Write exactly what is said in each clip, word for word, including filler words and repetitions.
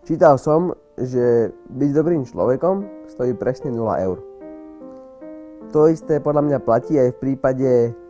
Čítal som, že byť dobrým človekom stojí presne nula eur. To isté podľa mňa platí aj v prípade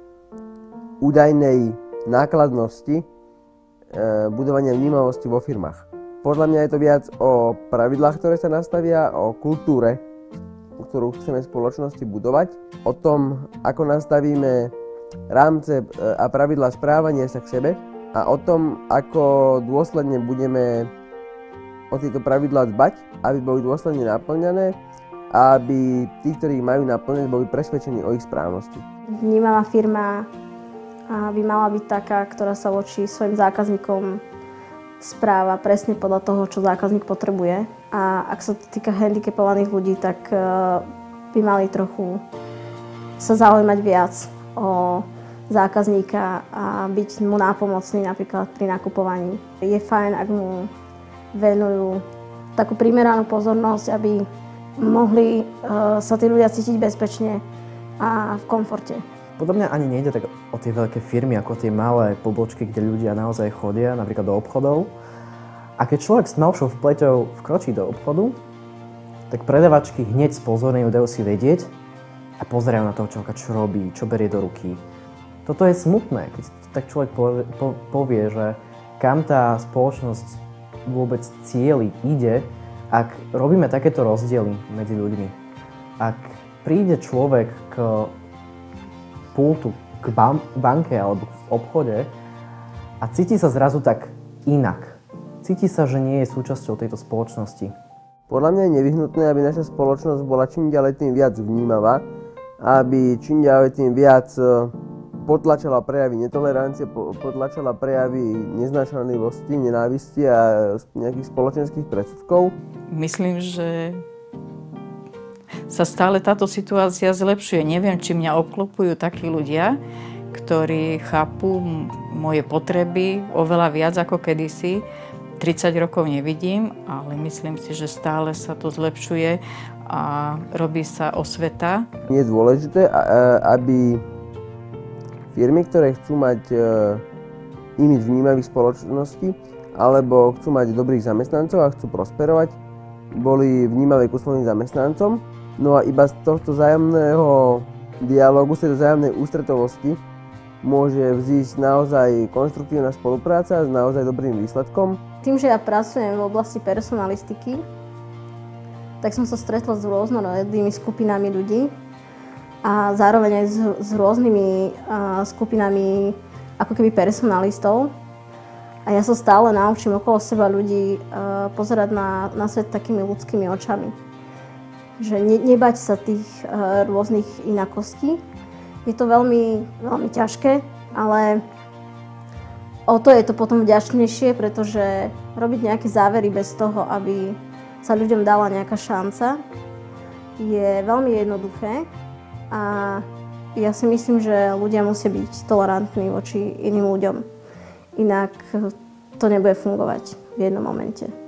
údajnej nákladnosti e, budovania vnímavosti vo firmách. Podľa mňa je to viac o pravidlách, ktoré sa nastavia, o kultúre, ktorú chceme v spoločnosti budovať, o tom, ako nastavíme rámce a pravidlá správania sa k sebe a o tom, ako dôsledne budeme o tieto pravidlá dbať, aby boli dôsledne naplňané a aby tí, ktorí ich majú naplňať, boli presvedčení o ich správnosti. Vnímavá firma by mala byť taká, ktorá sa voči svojim zákazníkom správa presne podľa toho, čo zákazník potrebuje. A ak sa to týka handicapovaných ľudí, tak by mali trochu sa zaujímať viac o zákazníka a byť mu nápomocný napríklad pri nakupovaní. Je fajn, ak mu venujú takú primeranú pozornosť, aby mohli uh, sa tí ľudia cítiť bezpečne a v komforte. Podľa mňa ani nejde tak o tie veľké firmy, ako tie malé pobočky, kde ľudia naozaj chodia, napríklad do obchodov. A keď človek s tmavšou pleťou vkročí do obchodu, tak predavačky hneď spozornejú, dajú si vedieť a pozerajú na toho človeka, čo robí, čo berie do ruky. Toto je smutné, keď tak človek povie, po, povie, že kam tá spoločnosť vôbec cieli ide, ak robíme takéto rozdiely medzi ľuďmi. Ak príde človek k pultu, k banke alebo v obchode a cíti sa zrazu tak inak. Cíti sa, že nie je súčasťou tejto spoločnosti. Podľa mňa je nevyhnutné, aby naša spoločnosť bola čím ďalej tým viac vnímavá, aby čím ďalej tým viac potlačala prejavy netolerancie, potlačala prejavy neznášanlivosti, nenávisti a nejakých spoločenských predsudkov. Myslím, že sa stále táto situácia zlepšuje. Neviem, či mňa obklopujú takí ľudia, ktorí chápu moje potreby oveľa viac ako kedysi. tridsať rokov nevidím, ale myslím si, že stále sa to zlepšuje a robí sa osveta. Je dôležité, aby firmy, ktoré chcú mať imidž vnímavých spoločností alebo chcú mať dobrých zamestnancov a chcú prosperovať, boli vnímavé ku svojim zamestnancom. No a iba z tohto vzájomného dialógu, z tej vzájomnej ústretovosti môže vzísť naozaj konštruktívna spolupráca s naozaj dobrým výsledkom. Tým, že ja pracujem v oblasti personalistiky, tak som sa stretla s rôznorodými skupinami ľudí a zároveň aj s, s rôznymi uh, skupinami ako keby personalistov. A ja sa stále naučím okolo seba ľudí uh, pozerať na, na svet takými ľudskými očami. Že ne, nebať sa tých uh, rôznych inakostí. Je to veľmi, veľmi ťažké, ale o to je to potom vďačnejšie, pretože robiť nejaké závery bez toho, aby sa ľuďom dala nejaká šanca, je veľmi jednoduché. A ja si myslím, že ľudia musia byť tolerantní voči iným ľuďom. Inak to nebude fungovať v jednom momente.